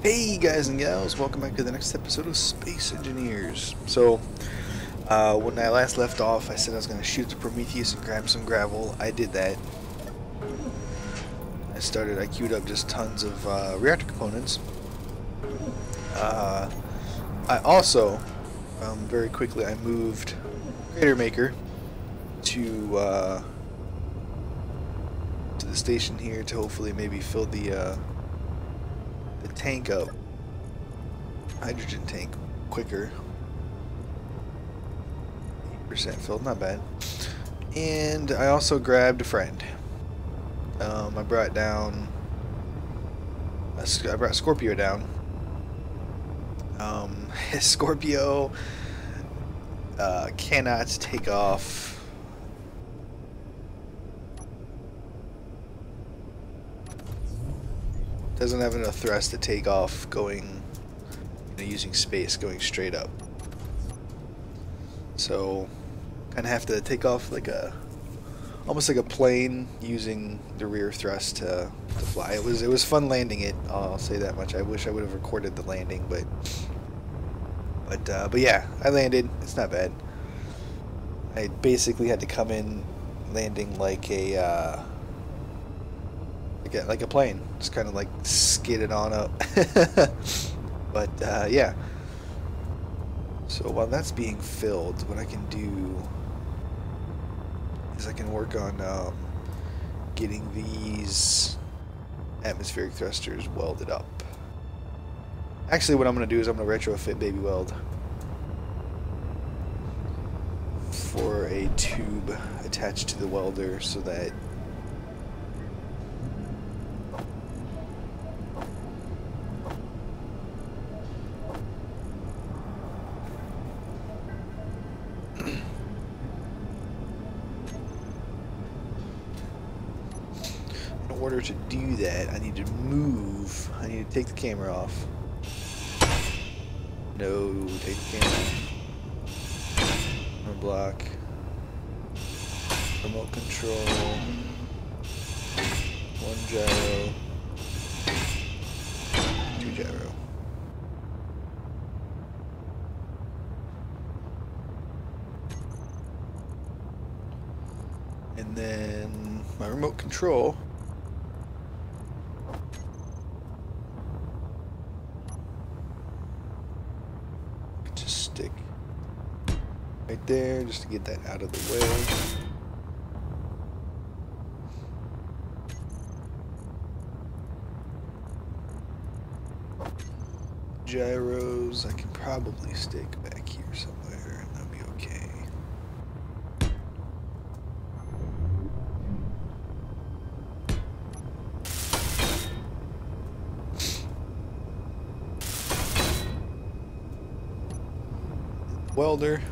Hey guys and gals, welcome back to the next episode of Space Engineers. When I last left off, I said I was going to shoot the Prometheus and grab some gravel. I did that. I queued up just tons of reactor components. I also, very quickly, I moved Crater Maker to the station here to hopefully maybe fill the tank up, hydrogen tank, quicker. 8% filled, not bad. And I also grabbed a friend. I brought down. I brought Scorpio down. Scorpio cannot take off. Doesn't have enough thrust to take off going, using space, going straight up. So, kind of have to take off like almost like a plane, using the rear thrust to fly. It was fun landing it. I'll say that much. I wish I would have recorded the landing, but yeah, I landed. It's not bad. I basically had to come in landing like a plane, just kind of like skidded on up. But yeah. So while that's being filled, what I can do is I can work on getting these atmospheric thrusters welded up. Actually, what I'm going to do is I'm going to retrofit Baby Weld for a tube attached to the welder so that in order to do that, I need to take the camera off. No, take the camera off. Block. Remote control. One gyro. Two gyro. And then my remote control. Just stick right there, just to get that out of the way. Gyros, I can probably stick back here somewhere, and that'll be okay. Welder.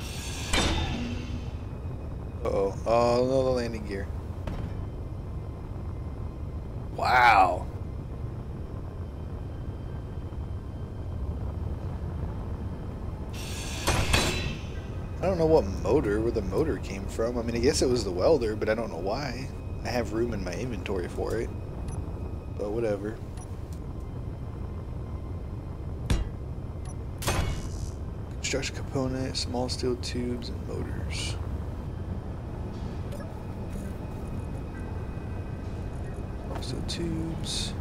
Uh-oh. Oh, no, the landing gear. Wow. I don't know where the motor came from. I mean, I guess it was the welder, but I don't know why. I have room in my inventory for it. But whatever. Construction component, small steel tubes, and motors. Steel tubes.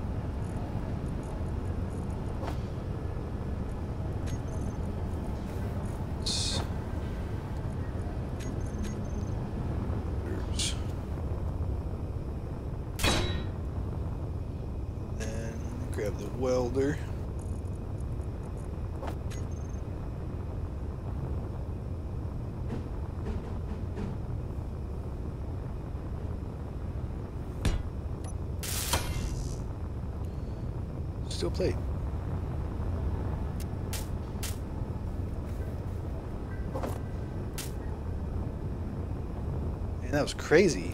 Grab the welder. Steel plate. Man, that was crazy.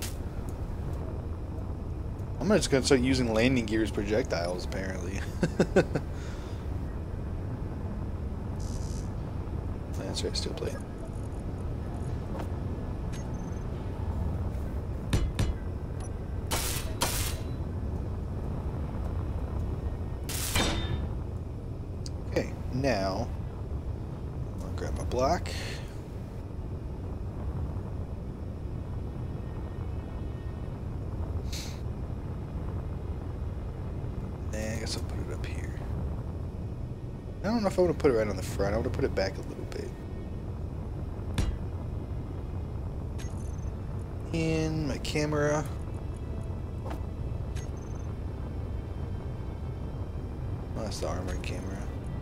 I'm just gonna start using landing gear as projectiles, apparently. That's right, steel plate. now, I'm gonna grab my block. And I guess I'll put it up here. I don't know if I want to put it right on the front. I want to put it back a little bit. In my camera. Oh, that's the armored camera.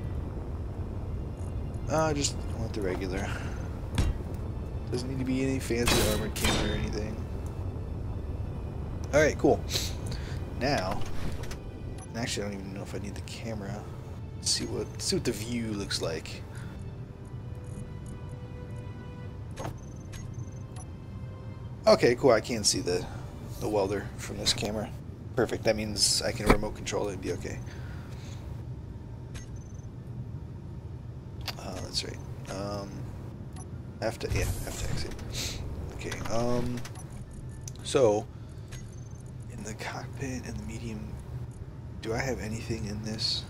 I just want the regular. Doesn't need to be any fancy armored camera or anything. Alright, cool. Now, actually I don't even know if I need the camera. Let's see what the view looks like. Okay, cool. I can see the welder from this camera. Perfect. That means I can remote control it and be okay. That's right. I have to exit. Okay. So in the cockpit and the medium, do I have anything in this?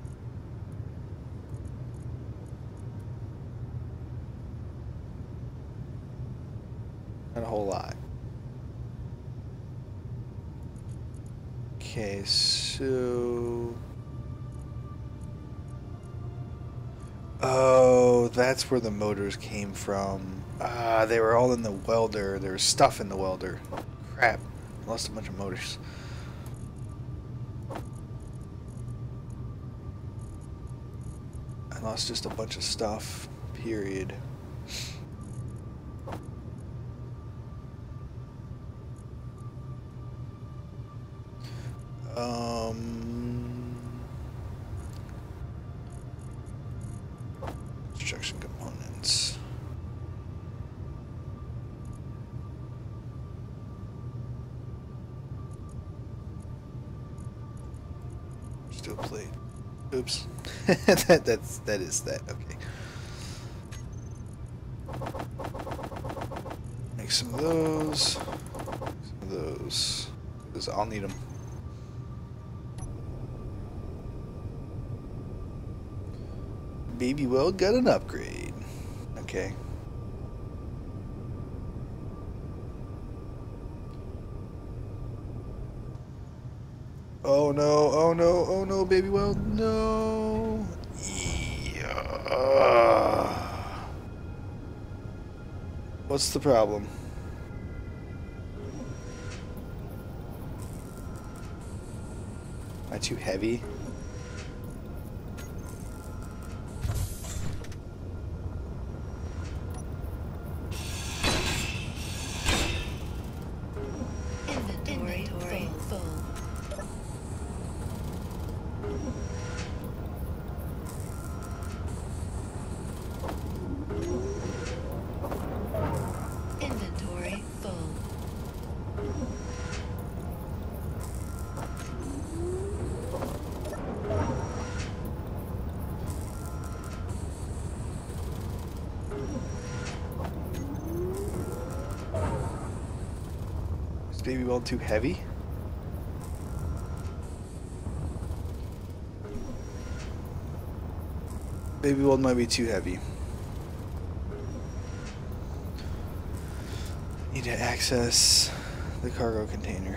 Not a whole lot. Okay, so... Oh, that's where the motors came from. Ah, they were all in the welder. There was stuff in the welder. Crap. I lost a bunch of motors. I lost just a bunch of stuff. Period. Construction components. Steel plate. Oops. that is that. Okay. Make some of those. Some of those. Because I'll need them. Baby Weld got an upgrade. Okay. Oh no, oh no, oh no, Baby Weld, no. Yeah. What's the problem? Am I too heavy? Baby Weld too heavy? Baby Weld might be too heavy. Need to access the cargo container.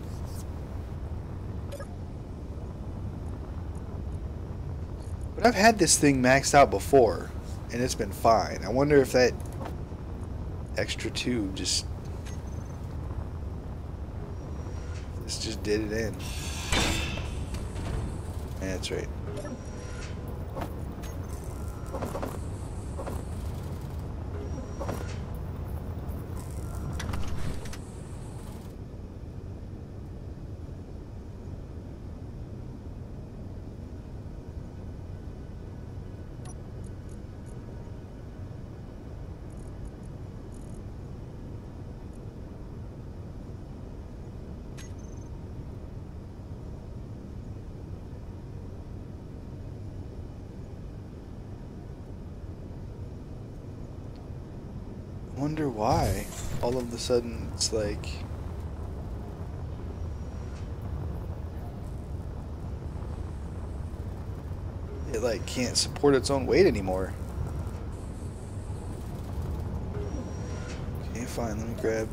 But I've had this thing maxed out before, and it's been fine. I wonder if that extra tube just did it in. Yeah, that's right. Wonder why all of a sudden it's like it like can't support its own weight anymore. Okay, fine, let me grab...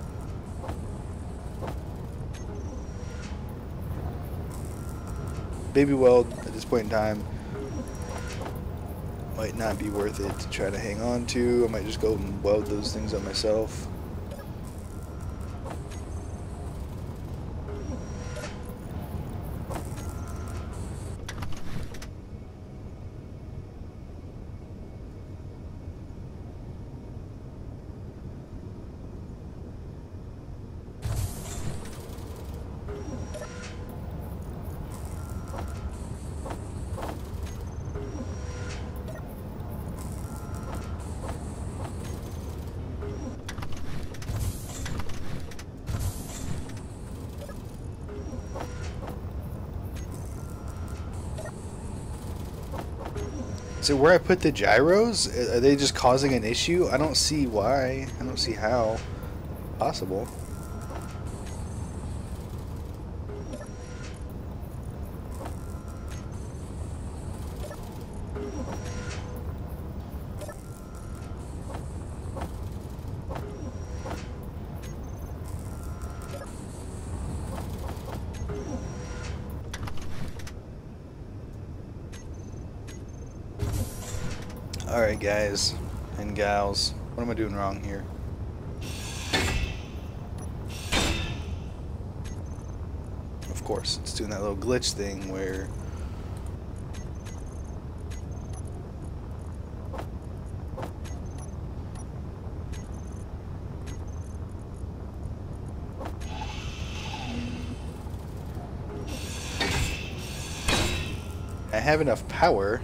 Baby weld at this point in time might not be worth it to try to hang on to. I might just go and weld those things up myself. So where I put the gyros, are they just causing an issue? I don't see why. I don't see how. Possible. Alright guys and gals, what am I doing wrong here? Of course, it's doing that little glitch thing where I have enough power.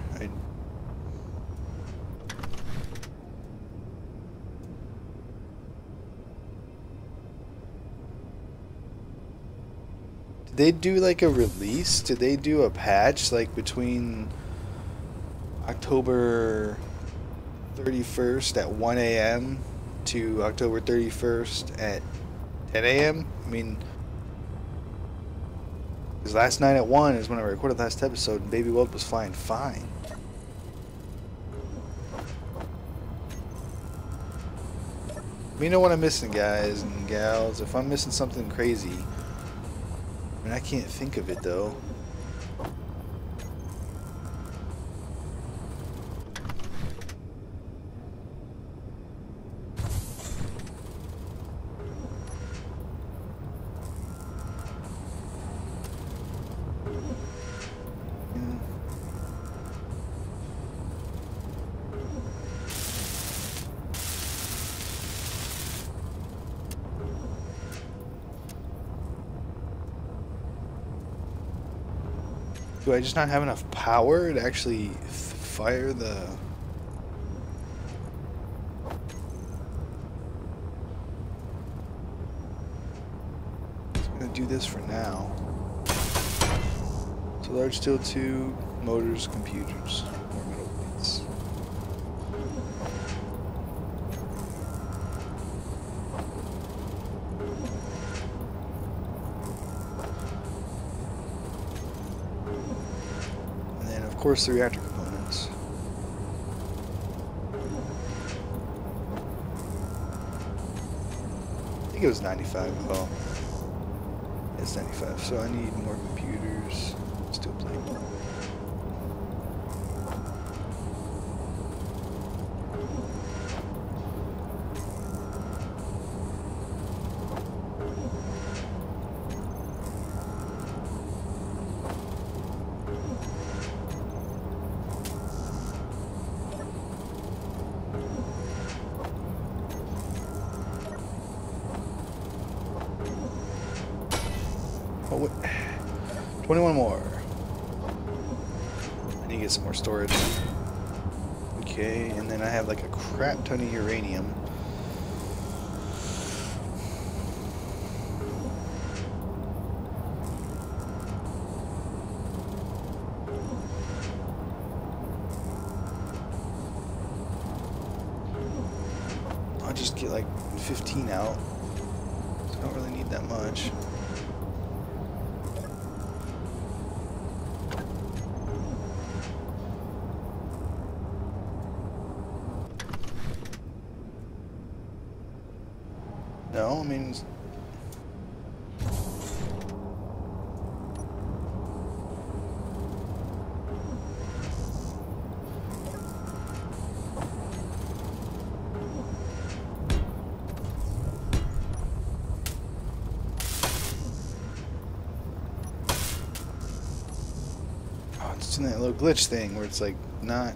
They do like a release? Did they do a patch like between October 31st at 1 a.m. to October 31st at 10 a.m.? I mean, because last night at 1 is when I recorded last episode and Baby Weld was flying fine. Let me know what I'm missing, guys and gals. If I'm missing something crazy, I mean, I can't think of it though. Do I just not have enough power to actually fire the... I'm gonna do this for now. So large steel tube, motors, computers, more metal plates. Of course, the reactor components. I think it was 95. Well, it's 95. So I need more computers. Steel plate. Oh, wait. 21 more. I need to get some more storage. Okay, and then I have like a crap ton of uranium. I'll just get like 15 out. So I don't really need that much. No, I mean... Oh, it's doing that little glitch thing where it's like not...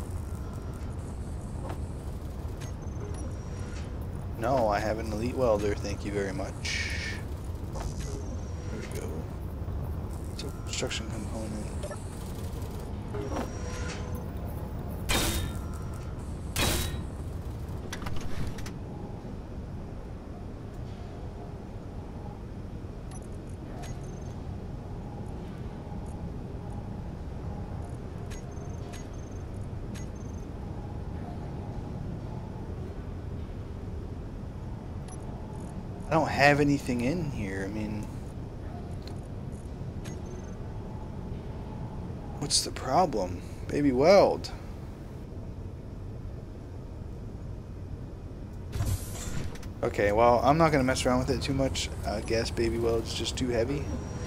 No, I have an elite welder, thank you very much. There we go. It's a construction component. I don't have anything in here. I mean, what's the problem? Baby weld. Okay, well, I'm not going to mess around with it too much. I guess baby weld's just too heavy.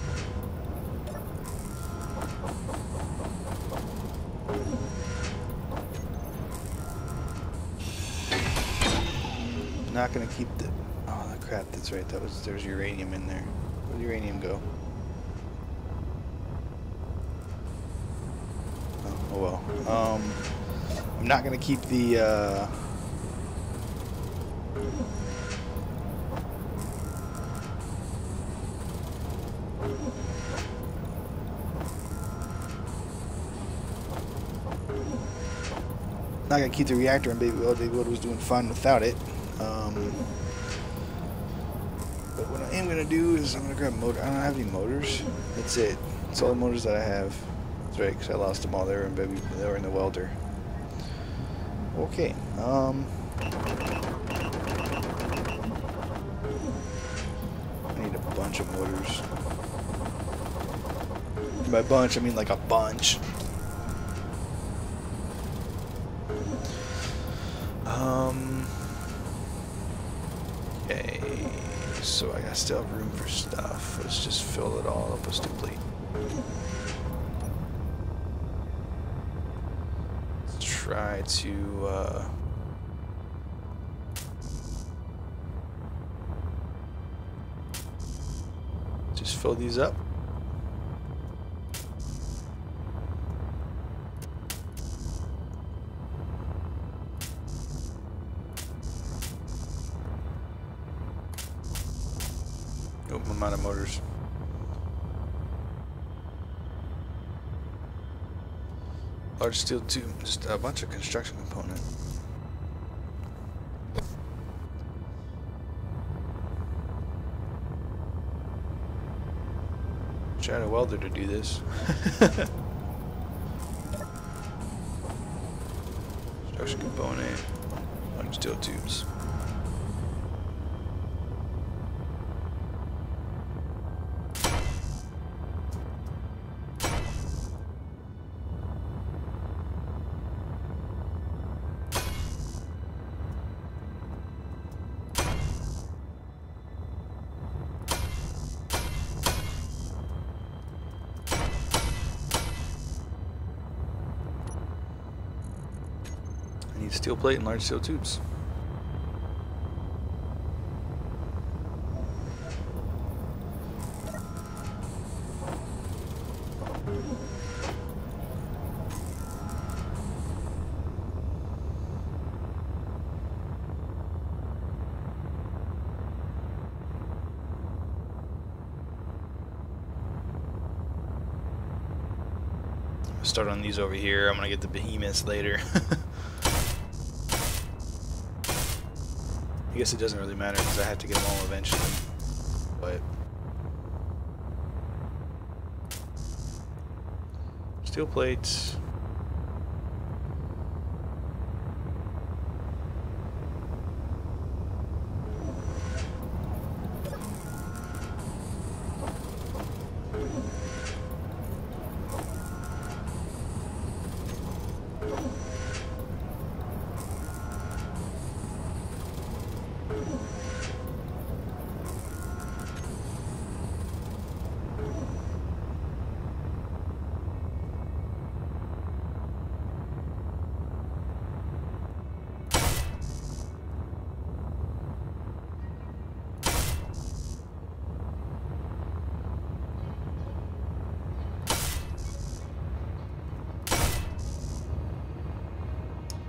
Not going to keep the... Oh, crap, that's right. There's uranium in there. Where'd the uranium go? Oh well. I'm not gonna keep the not gonna keep the reactor in baby weld. Baby weld was doing fine without it. But what I am going to do is I'm going to grab a motor. I don't have any motors. That's it. That's all the motors that I have. That's right, because I lost them all. They were in the welder. Okay. I need a bunch of motors. By bunch, I mean like a bunch. Okay. So I still have room for stuff. Let's just fill it all up with steel plate. Let's try to just fill these up. Oh, I'm out of motors. Large steel tube, just a bunch of construction component. Wish I had a welder to do this. Construction component, large steel tubes. Steel plate and large steel tubes. Start on these over here. I'm gonna get the behemoths later. I guess it doesn't really matter because I have to get them all eventually. But steel plates.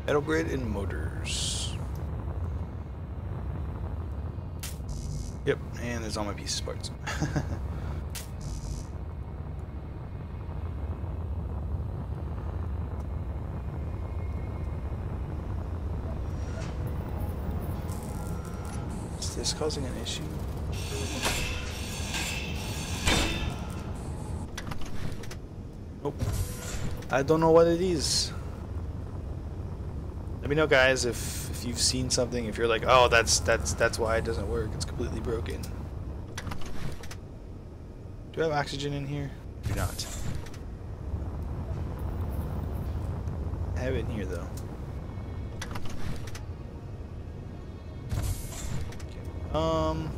Metal grid and motors. Yep, and there's all my pieces parts. Is this causing an issue? Nope. I don't know what it is. Let me know, guys, if you've seen something. If you're like, oh, that's why it doesn't work. It's completely broken. Do I have oxygen in here? Do not. I have it in here though. Okay.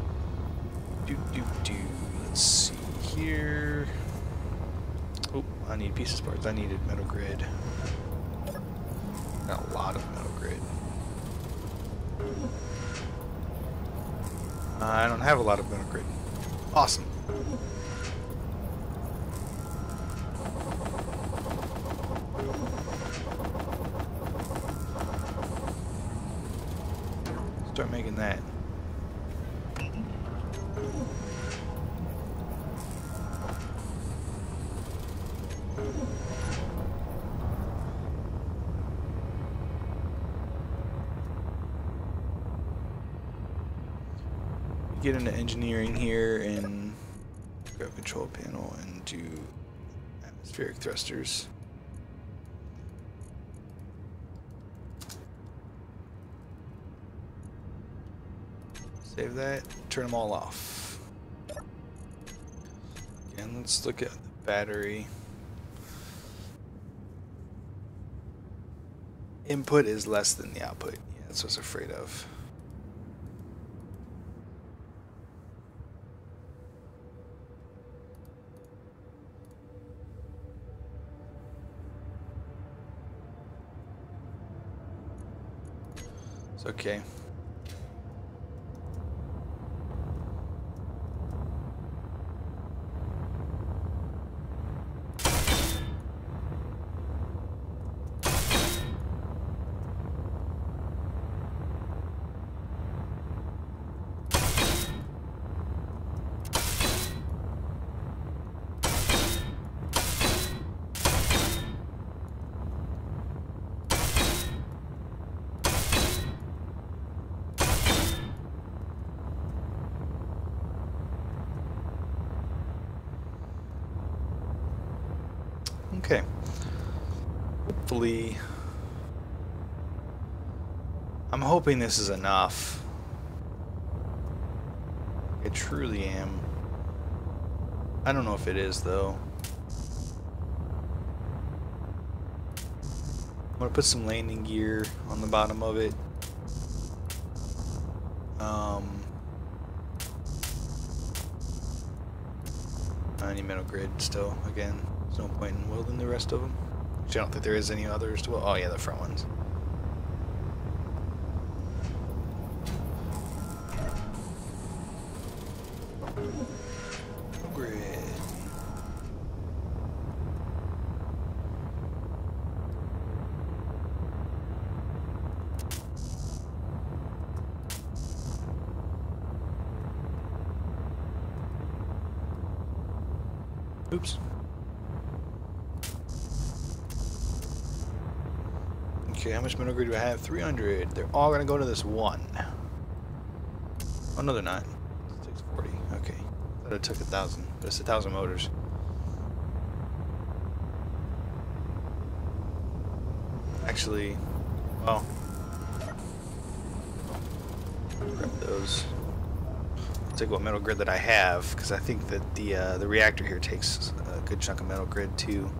Let's see here. Oh, I need pieces parts. I needed metal grid. Got a lot of metal grid. I don't have a lot of metal grid. Awesome. Start making that. Get into engineering here and grab control panel and do atmospheric thrusters. Save that, turn them all off. Again, let's look at the battery. Input is less than the output. Yeah, that's what I was afraid of. It's okay. Okay. Hopefully, I'm hoping this is enough. I truly am. I don't know if it is though. I'm gonna put some landing gear on the bottom of it. I need metal grid still again. There's no point in welding the rest of them. Actually, I don't think there is any others to weld. Oh yeah, the front ones. Grid. Oops. Okay, how much metal grid do I have? 300. They're all gonna go to this one. Oh no, they're not. It takes 40. Okay. I thought it took 1,000, but it's 1,000 motors. Actually, well, grab those. I'll take what metal grid that I have, because I think that the reactor here takes a good chunk of metal grid too.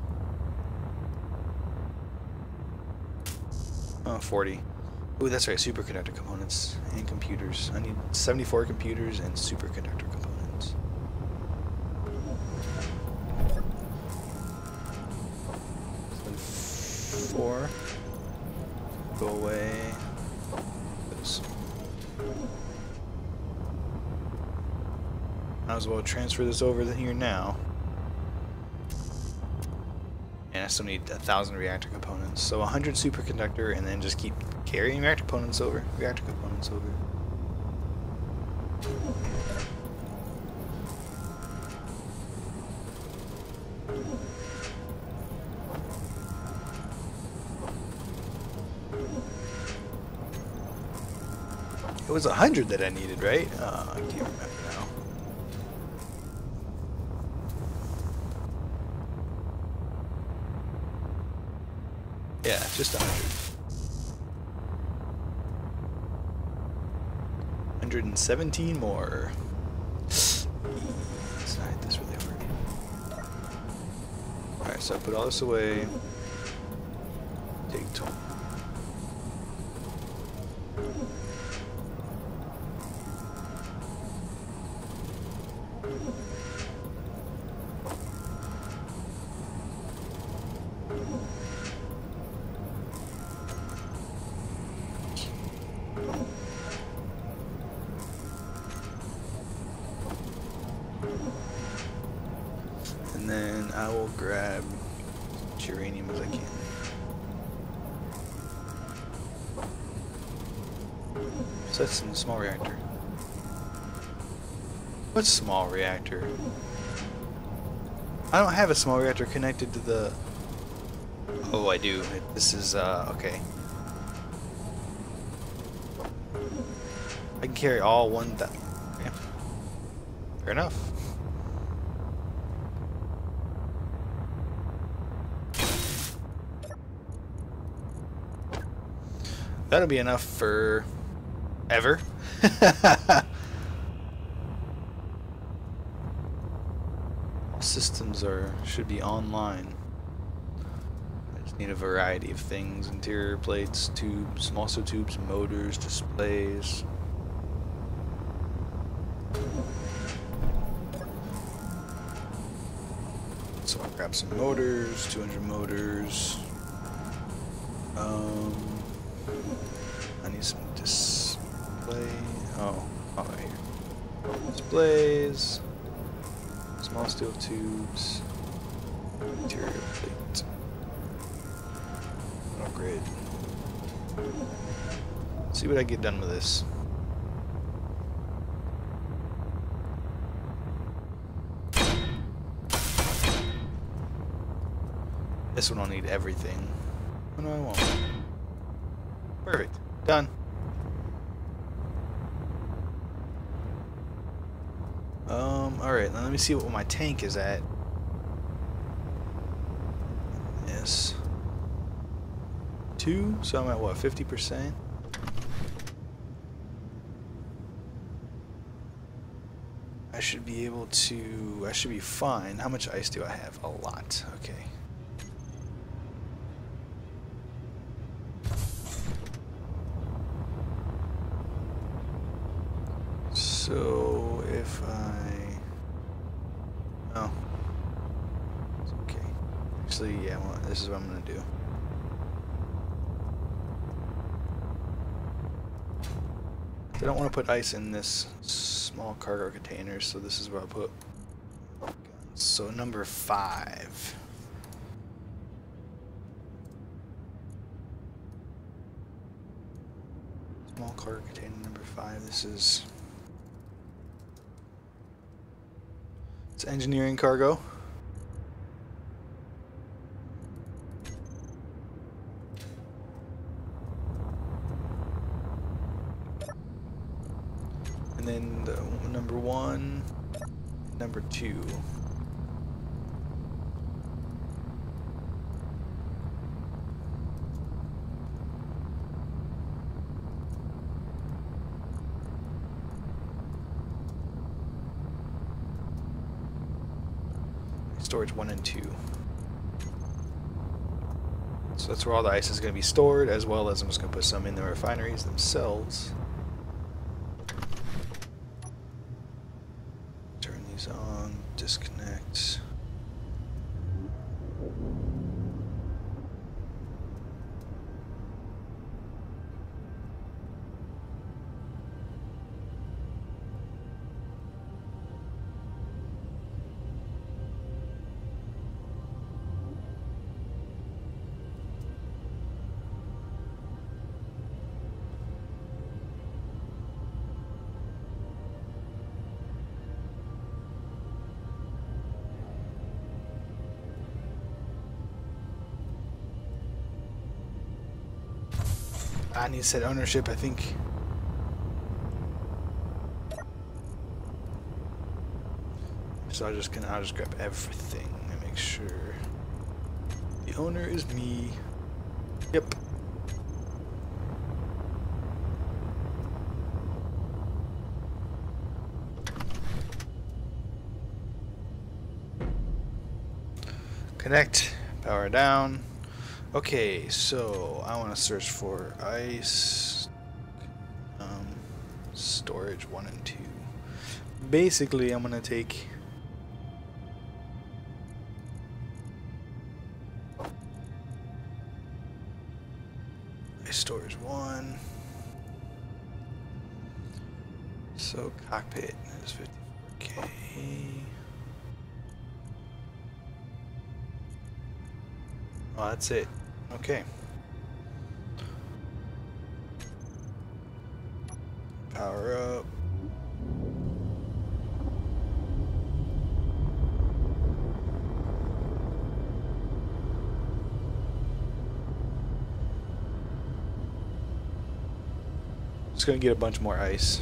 Oh, 40. Ooh, that's right, superconductor components and computers. I need 74 computers and superconductor components. And 4. Go away. This. Might as well transfer this over to here now. And man, I still need 1,000 reactor components. So 100 superconductor, and then just keep carrying reactor components over. It was 100 that I needed, right? I can't remember now. Yeah, just 100. 117 more. Let's not hit this really hard. Alright, so I put all this away. Take 20. And then I will grab as much uranium as I can. So that's in the small reactor. What's small reactor? I don't have a small reactor connected to the... Oh, I do. This is, okay. I can carry all 1,000. Okay. Fair enough. That'll be enough for... ever. All systems should be online. I just need a variety of things: interior plates, tubes, also tubes, motors, displays. So I'll grab some motors, 200 motors. I need some display. Oh, right here. Displays. Small steel tubes. Interior plate. Grid. See what I get done with this. This one will need everything. Oh, no, I won't. Perfect. Done. Alright, now let me see what my tank is at. Yes. 2, so I'm at what, 50%? I should be able to, I should be fine. How much ice do I have? A lot. Okay. So if oh, it's okay. Actually, yeah, well, this is what I'm gonna do. I don't want to put ice in this small cargo container, so this is where I'll put. So number 5. Small cargo container number 5. This is. It's engineering cargo. And then the number 1, number 2. Storage 1 and 2. So that's where all the ice is going to be stored, as well as I'm just going to put some in the refineries themselves. Turn these on, disconnect. I need to set ownership, I think. So I'll just grab everything and make sure the owner is me. Yep. Connect, power down. Okay, so I want to search for ice, storage 1 and 2. Basically, I'm going to take ice storage 1. So cockpit is 54K. Oh, that's it. Okay. Power up. Just gonna get a bunch more ice.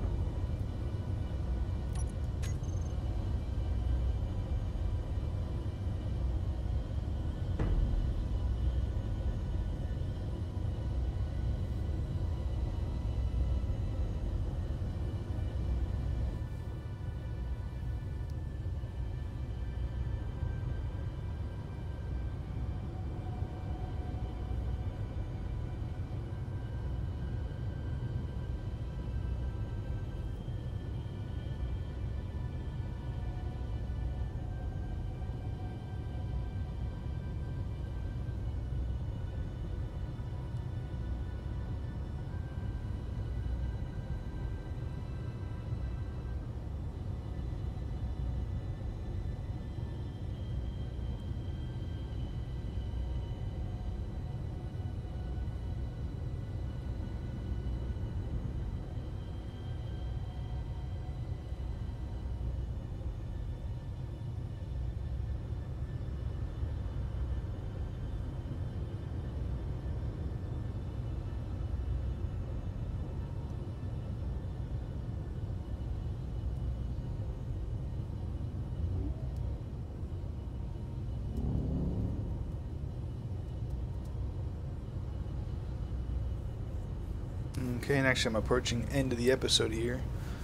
Okay, and actually I'm approaching end of the episode here.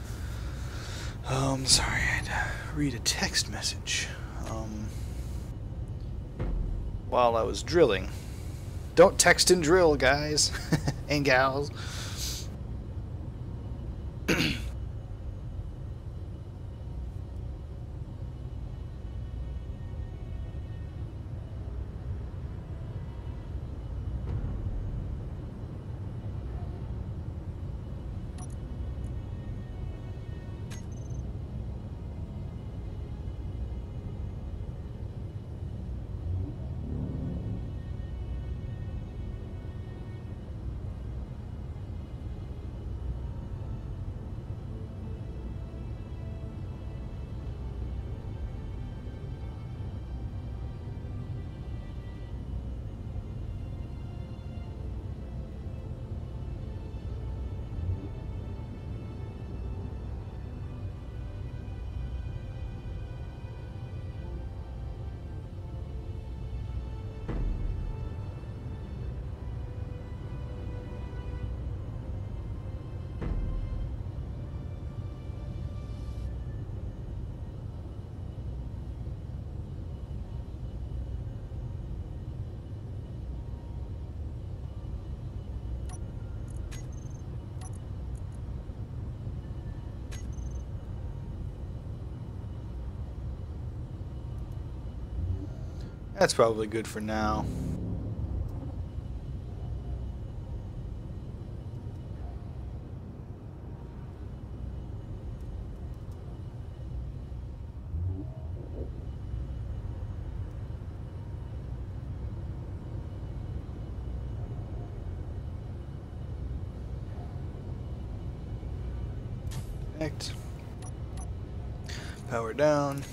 Sorry, I had to read a text message while I was drilling. Don't text and drill, guys and gals. That's probably good for now. Connect. Power down.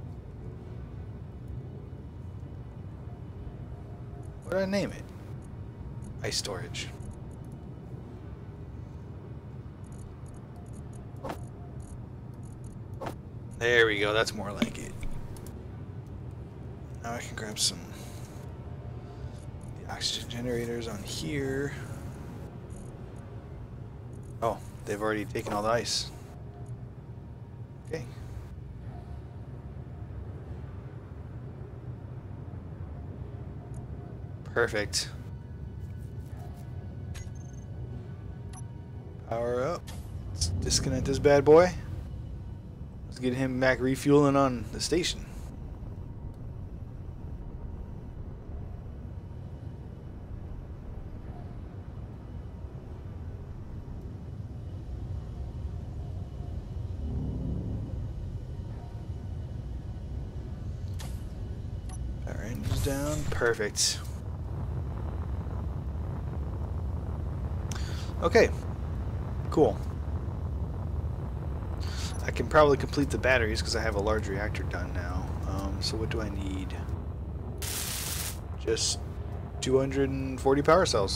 What did I name it? ice storage. There we go, that's more like it. Now I can grab some the oxygen generators on here. Oh, they've already taken all the ice. Okay. Perfect. Power up. Let's disconnect this bad boy. Let's get him back refueling on the station. Power engine's down. Perfect. Okay. Cool. I can probably complete the batteries because I have a large reactor done now. So what do I need? Just 240 power cells.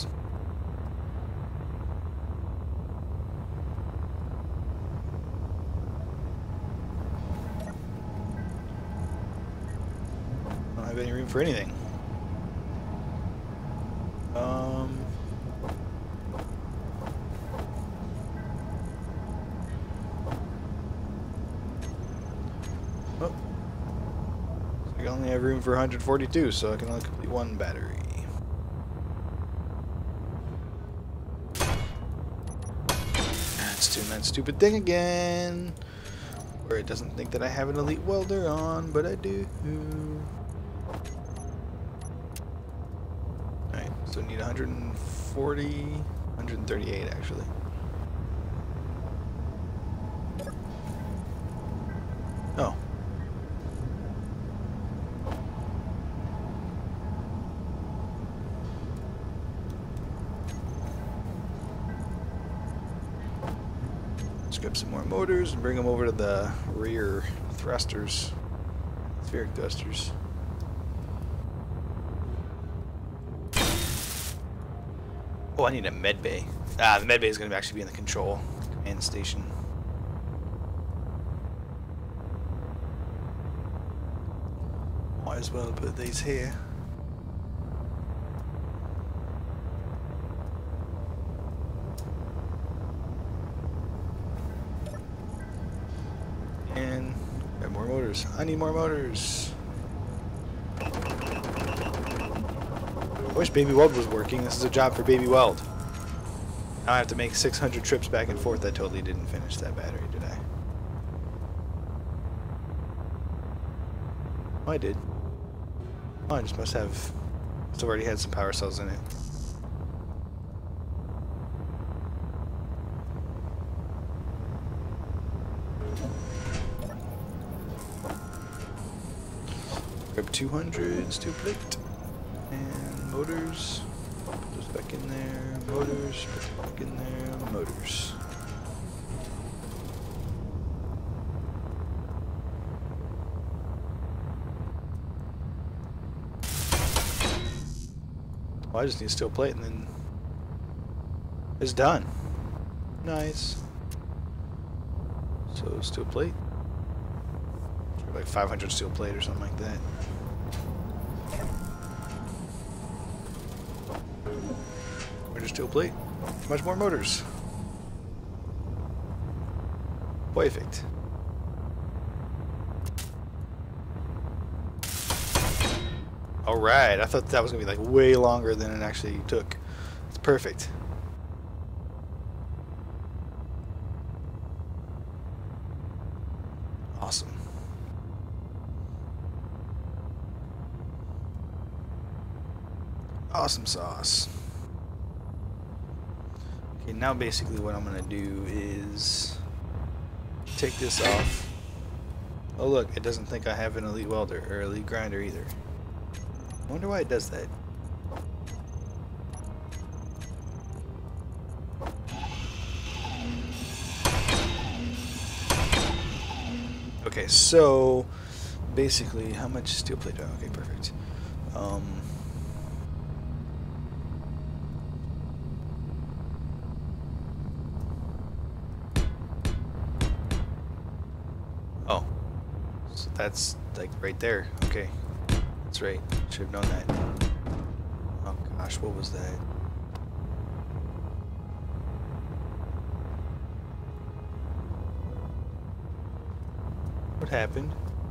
I don't have any room for anything. Oh. I only have room for 142, so I can only complete one battery. That's doing that stupid thing again, where it doesn't think that I have an elite welder on, but I do. Alright, so I need 140, 138 actually. Oh. Let's grab some more motors and bring them over to the rear thrusters, spheric thrusters. Oh, I need a med bay. Ah, the med bay is going to actually be in the control command station. Might as well put these here. And grab more motors. I need more motors. I wish Baby Weld was working. This is a job for Baby Weld. Now I have to make 600 trips back and forth. I totally didn't finish that battery, did I? Oh, I did. Oh, I just must have already had some power cells in it. Grab 200 steel plate and motors. Put those back in there. Motors. Put them back in there. Motors. Well, I just need steel plate and then it's done. Nice. So steel plate. Like 500 steel plate or something like that. Where's steel plate? Much more motors. Perfect. Alright, I thought that was going to be like way longer than it actually took. It's perfect. Awesome. Awesome sauce. Okay, now basically what I'm going to do is take this off. Oh look, it doesn't think I have an elite welder or elite grinder either. I wonder why it does that. Okay, so basically, how much steel plate? Oh, okay, perfect. that's like right there. Okay, that's right. Should have known that. Oh gosh, what was that? What happened?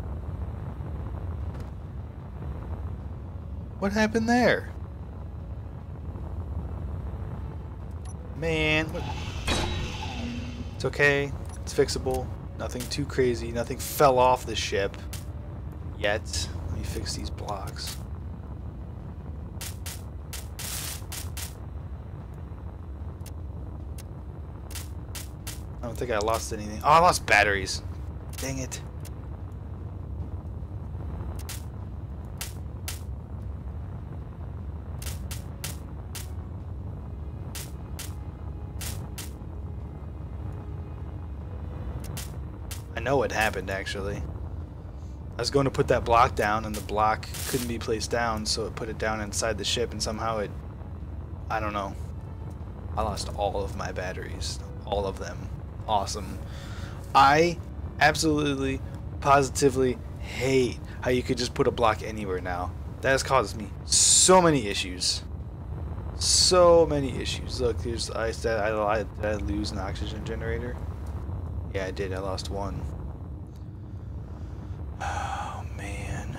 What happened there? Man, what? It's okay. It's fixable. Nothing too crazy. Nothing fell off the ship yet. Let me fix these blocks. I don't think I lost anything. Oh, I lost batteries. Dang it. I know what happened, actually. I was going to put that block down, and the block couldn't be placed down, so it put it down inside the ship, and somehow it... I don't know. I lost all of my batteries. All of them. Awesome. I absolutely, positively hate how you could just put a block anywhere now. That has caused me so many issues. So many issues. Look, here's... I said did I lose an oxygen generator? Yeah, I did. I lost one. Oh, man.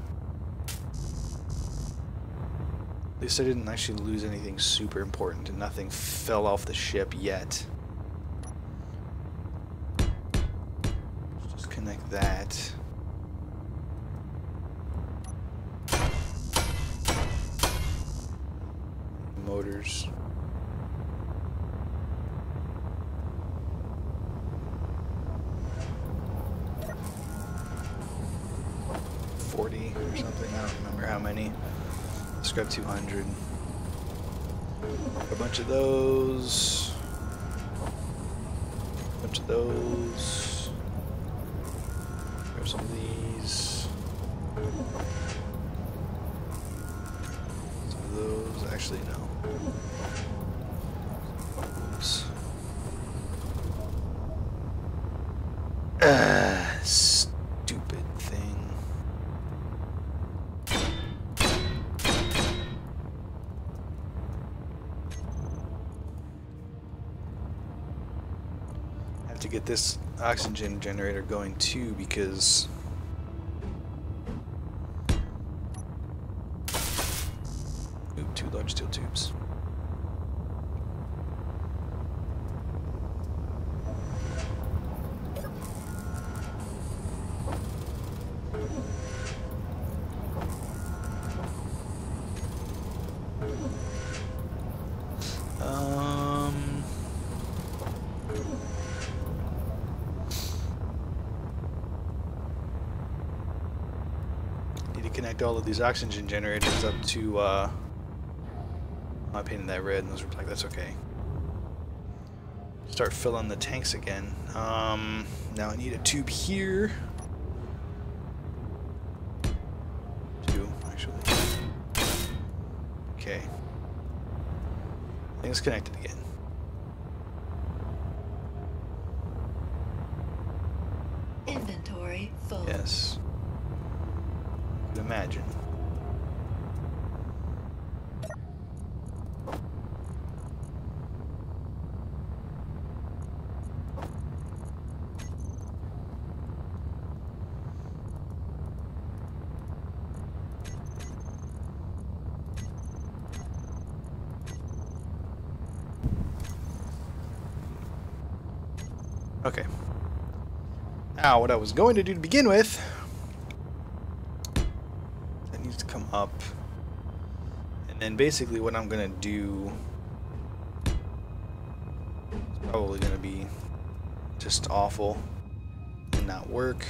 At least I didn't actually lose anything super important and nothing fell off the ship yet. Just connect that. Motors. Or something, I don't remember how many. Let's grab 200. A bunch of those. A bunch of those. Grab some of these. Some of those. Actually, no. Oops. Stupid thing. To get this oxygen generator going too, because two large steel tubes. Connect all of these oxygen generators up to I painted that red and those were black. That's okay. Start filling the tanks again. Now I need a tube here. Two, actually. Okay. Things connected again. Inventory full. Yes. Imagine. Okay. Now, what I was going to do to begin with, that needs to come up, and then basically what I'm gonna do is probably gonna be just awful and not work.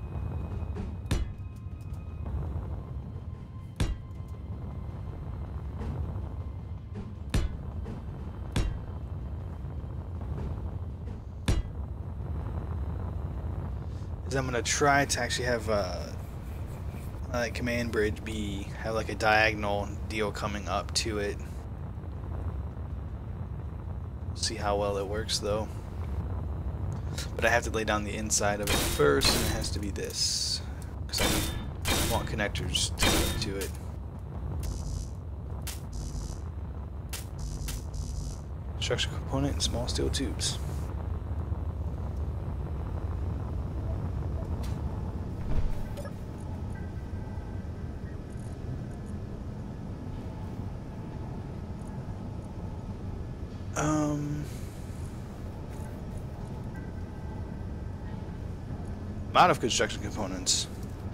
I'm gonna try to actually have command bridge have like a diagonal deal coming up to it. See how well it works though. But I have to lay down the inside of it first, and it has to be this. because I want connectors to get to it. Structural component and small steel tubes. Amount of construction components.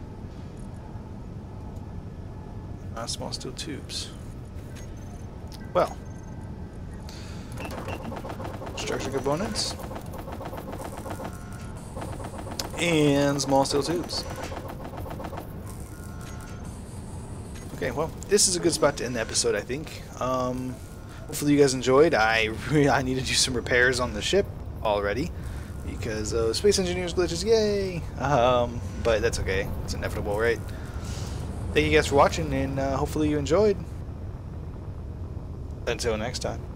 Not small steel tubes. Well. Structure components. And small steel tubes. Okay, well, this is a good spot to end the episode, I think. Hopefully you guys enjoyed. I need to do some repairs on the ship already. Because Space Engineers glitches, yay! But that's okay. It's inevitable, right? Thank you guys for watching, and hopefully you enjoyed. Until next time.